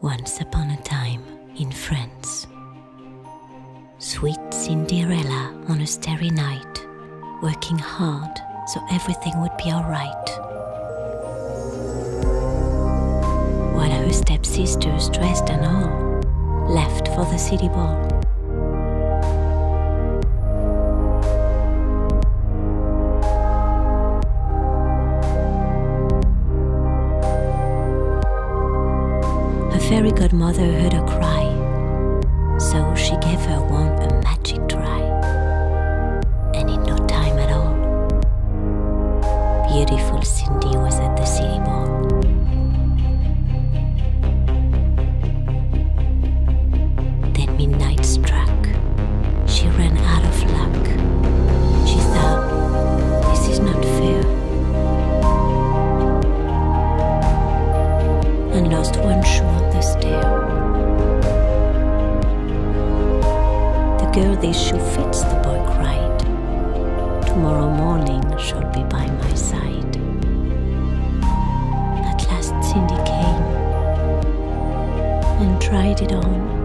Once upon a time in France, sweet Cinderella on a starry night, working hard so everything would be alright. While her stepsisters, dressed and all, left for the city ball. Her fairy godmother heard her cry, so she gave her wand a magic try. And in no time at all, beautiful Cindy was at the city ball. Then midnight struck. She ran out of luck. She thought, this is not fair, and lost one shoe on the stair. The girl this shoe fits, the boy cried. Tomorrow morning she'll be by my side. At last Cindy came and tried it on.